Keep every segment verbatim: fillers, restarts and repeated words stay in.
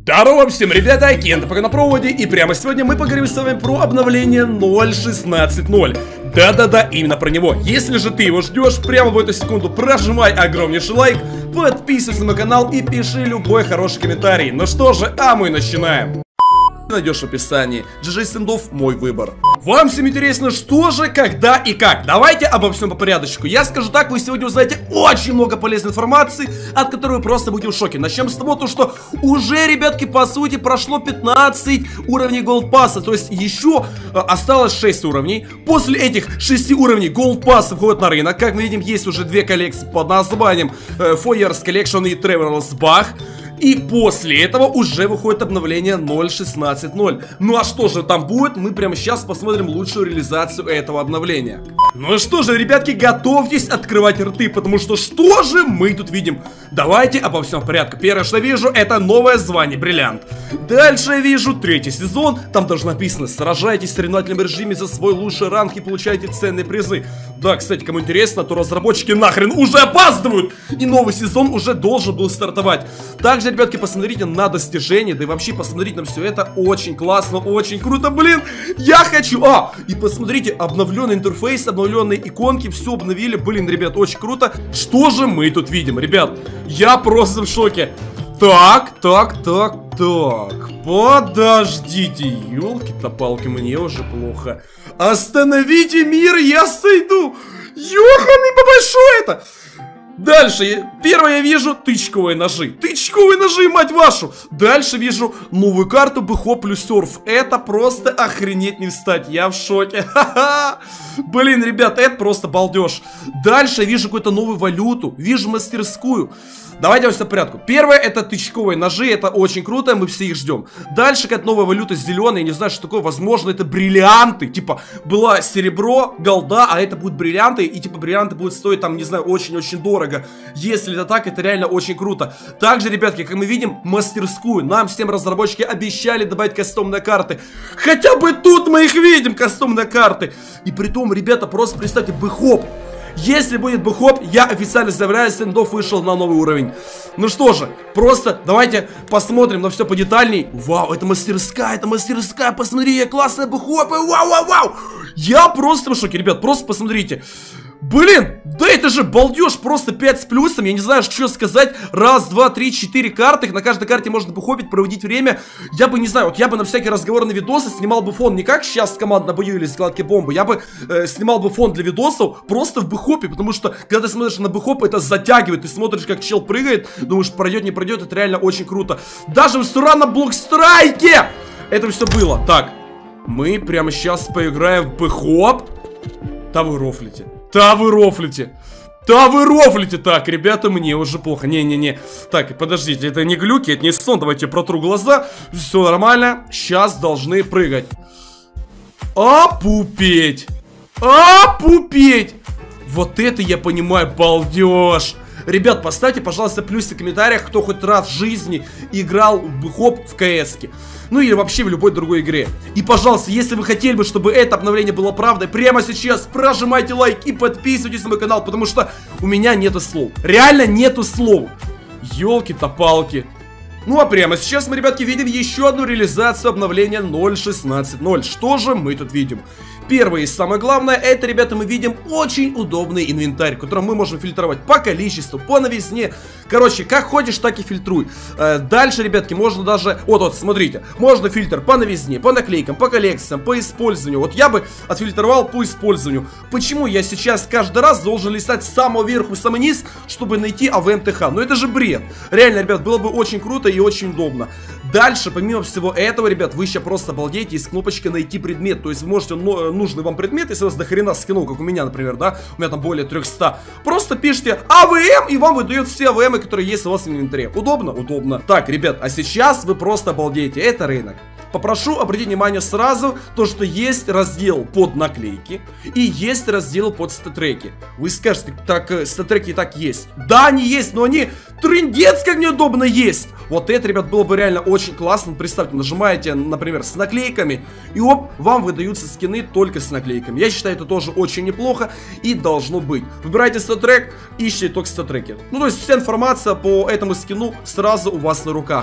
Здорово всем, ребята, Кента пока на проводе, и прямо сегодня мы поговорим с вами про обновление ноль шестнадцать ноль. Да-да-да, именно про него. Если же ты его ждешь, прямо в эту секунду прожимай огромнейший лайк, подписывайся на мой канал и пиши любой хороший комментарий. Ну что же, а мы начинаем. Найдешь в описании. джи джей Стендов, мой выбор. Вам всем интересно, что же, когда и как? Давайте обо всем по порядочку. Я скажу так, вы сегодня узнаете очень много полезной информации, от которой вы просто будете в шоке. Начнем с того, то, что уже, ребятки, по сути, прошло пятнадцать уровней Gold Pass. То есть еще э, осталось шесть уровней. После этих шести уровней Gold Pass входит на рынок. Как мы видим, есть уже две коллекции под названием э, four years Collection и Traveler's Bug. И после этого уже выходит обновление ноль шестнадцать ноль. Ну а что же там будет, мы прямо сейчас посмотрим лучшую реализацию этого обновления. Ну что же, ребятки, готовьтесь открывать рты, потому что что же мы тут видим? Давайте обо всем в порядке. Первое, что я вижу, это новое звание Бриллиант. Дальше я вижу третий сезон. Там даже написано: сражайтесь в соревновательном режиме за свой лучший ранг и получайте ценные призы. Да, кстати, кому интересно, то разработчики нахрен уже опаздывают, и новый сезон уже должен был стартовать. Также, ребятки, посмотрите на достижения, да и вообще посмотрите на все это. Очень классно, очень круто, блин. Я хочу... А, и посмотрите, обновленный интерфейс, обновленные иконки, все обновили. Блин, ребят, очень круто. Что же мы тут видим, ребят? Я просто в шоке. Так, так, так, так. Подождите, елки-то палки, мне уже плохо. Остановите мир, я сойду. Ёханый побольшой это. Дальше, первое я вижу тычковые ножи. Тычковые ножи, мать вашу. Дальше вижу новую карту Бэхоп плюс серф. Это просто охренеть не встать. Я в шоке. Ха-ха. Блин, ребята, это просто балдеж. Дальше я вижу какую-то новую валюту. Вижу мастерскую. Давайте все по порядку. Первое, это тычковые ножи, это очень круто, мы все их ждем. Дальше какая-то новая валюта зеленая, не знаю, что такое, возможно, это бриллианты. Типа, была серебро, голда, а это будут бриллианты, и типа бриллианты будут стоить там, не знаю, очень-очень дорого. Если это так, это реально очень круто. Также, ребятки, как мы видим, мастерскую. Нам всем разработчики обещали добавить кастомные карты. Хотя бы тут мы их видим, кастомные карты. И при том, ребята, просто представьте, Бэхоп. Если будет Бэхоп, я официально заявляю, Стендов вышел на новый уровень. Ну что же, просто давайте посмотрим на все подетальней. Вау, это мастерская, это мастерская, посмотри, классная Бэхоп, вау, вау, вау. Я просто в шоке, ребят, просто посмотрите. Блин, да это же балдеж, просто пять с плюсом, я не знаю, что сказать. Раз, два, три, четыре карты, на каждой карте можно бэхопить, проводить время. Я бы, не знаю, вот я бы на всякие разговорные видосы снимал бы фон не как сейчас команда на бою или складки бомбы. Я бы э, снимал бы фон для видосов просто в бэхопе, потому что, когда ты смотришь на бэхоп, это затягивает. Ты смотришь, как чел прыгает, думаешь, пройдет, не пройдет, это реально очень круто. Даже в Сурана Блокстрайке это все было. Так, мы прямо сейчас поиграем в бэхоп. Да вы рофлите. Да вы рофлите. Да вы рофлите. Так, ребята, мне уже плохо. Не-не-не. Так, подождите, это не глюки, это не сон. Давайте я протру глаза. Все нормально. Сейчас должны прыгать. Опупеть. Опупеть. Вот это я понимаю, балдеж. Ребят, поставьте, пожалуйста, плюсы в комментариях, кто хоть раз в жизни играл в Бэхоп в КС-ке. Ну или вообще в любой другой игре. И, пожалуйста, если вы хотели бы, чтобы это обновление было правдой, прямо сейчас прожимайте лайк и подписывайтесь на мой канал, потому что у меня нету слов. Реально нету слов. Ёлки-то палки. Ну а прямо сейчас мы, ребятки, видим еще одну реализацию обновления ноль шестнадцать ноль. Что же мы тут видим? Первое и самое главное, это, ребята, мы видим очень удобный инвентарь, в котором мы можем фильтровать по количеству, по новизне. Короче, как хочешь, так и фильтруй. э, Дальше, ребятки, можно даже... Вот, вот, смотрите, можно фильтр по новизне, по наклейкам, по коллекциям, по использованию. Вот я бы отфильтровал по использованию. Почему я сейчас каждый раз должен листать с самого верху в самый низ, чтобы найти АВМ-ТХ? Ну это же бред. Реально, ребят, было бы очень круто и очень удобно. Дальше, помимо всего этого, ребят, вы сейчас просто обалдеете, есть кнопочка «Найти предмет». То есть вы можете нужный вам предмет, если у вас до хрена скинул, как у меня, например, да, у меня там более трёхсот, просто пишите АВМ, и вам выдает все АВМы, которые есть у вас в инвентаре. Удобно? Удобно. Так, ребят, а сейчас вы просто обалдеете, это рынок. Попрошу обратить внимание сразу, то что есть раздел под наклейки и есть раздел под статреки. Вы скажете, так, статреки и так есть. Да, они есть, но они трындец как неудобно есть. Вот это, ребят, было бы реально очень классно. Представьте, нажимаете, например, с наклейками, и оп, вам выдаются скины только с наклейками. Я считаю, это тоже очень неплохо и должно быть. Выбирайте статрек, ищите только статреки. Ну, то есть вся информация по этому скину сразу у вас на руках.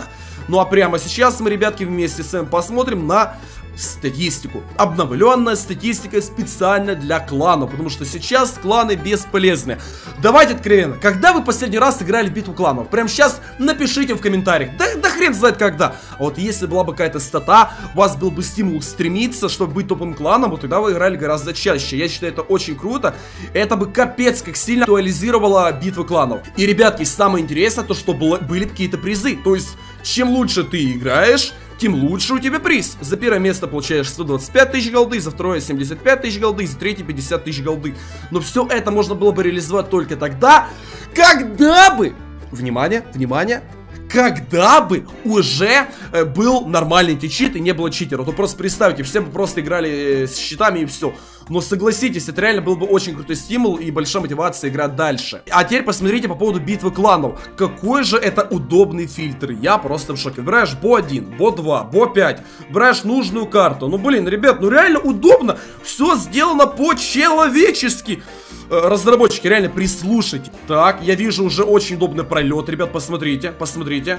Ну а прямо сейчас мы, ребятки, вместе с вами посмотрим на статистику. Обновленная статистика специально для кланов, потому что сейчас кланы бесполезны. Давайте откровенно, когда вы последний раз играли в битву кланов? Прямо сейчас напишите в комментариях. Да, да хрен знает когда. А вот если была бы какая-то стата, у вас был бы стимул стремиться, чтобы быть топовым кланом, вот тогда вы играли гораздо чаще. Я считаю, это очень круто. Это бы капец как сильно актуализировало битвы кланов. И, ребятки, самое интересное, то что было, были какие-то призы. То есть, чем лучше ты играешь, тем лучше у тебя приз. За первое место получаешь сто двадцать пять тысяч голды, за второе семьдесят пять тысяч голды, за третье пятьдесят тысяч голды. Но все это можно было бы реализовать только тогда, когда бы, внимание, внимание, когда бы уже э, был нормальный чит и не было читеров. То просто представьте, все бы просто играли э, с щитами и все. Но согласитесь, это реально был бы очень крутой стимул и большая мотивация играть дальше. А теперь посмотрите по поводу битвы кланов. Какой же это удобный фильтр. Я просто в шоке. Выбираешь бо один, бо два, бо пять. Выбираешь нужную карту. Ну блин, ребят, ну реально удобно. Все сделано по-человечески. Разработчики, реально прислушайте. Так, я вижу уже очень удобный пролет. Ребят, посмотрите, посмотрите.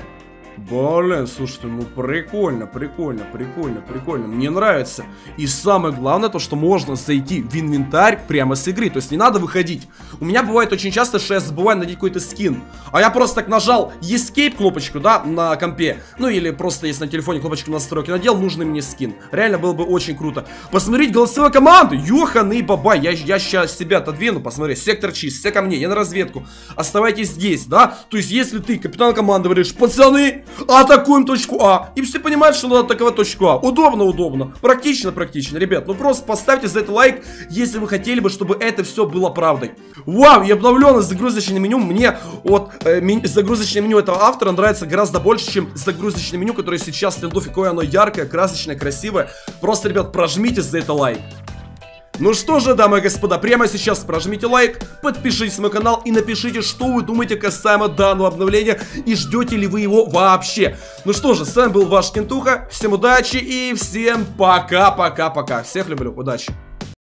Блин, слушайте, ну прикольно, прикольно, прикольно, прикольно. Мне нравится. И самое главное, то, что можно зайти в инвентарь прямо с игры. То есть не надо выходить. У меня бывает очень часто, что я забываю надеть какой-то скин. А я просто так нажал Escape кнопочку, да, на компе. Ну или просто если на телефоне кнопочку настройки надел, нужный мне скин. Реально было бы очень круто. Посмотреть голосовую команду. Ёханы бабай. Я, я сейчас себя отодвину, посмотри. Сектор чист, все ко мне, я на разведку. Оставайтесь здесь, да. То есть если ты, капитан команды, говоришь, пацаны, атакуем точку А. И все понимают, что надо атаковать точку А. Удобно, удобно. Практично, практично. Ребят, ну просто поставьте за это лайк, если вы хотели бы, чтобы это все было правдой. Вау, и обновленное загрузочное меню. Мне вот э, ми загрузочное меню этого автора нравится гораздо больше, чем загрузочное меню, которое сейчас в трендофе. Какое оно яркое, красочное, красивое. Просто, ребят, прожмите за это лайк. Ну что же, дамы и господа, прямо сейчас прожмите лайк, подпишитесь на мой канал и напишите, что вы думаете касаемо данного обновления и ждете ли вы его вообще. Ну что же, с вами был ваш Кентуха, всем удачи и всем пока-пока-пока. Всех люблю, удачи.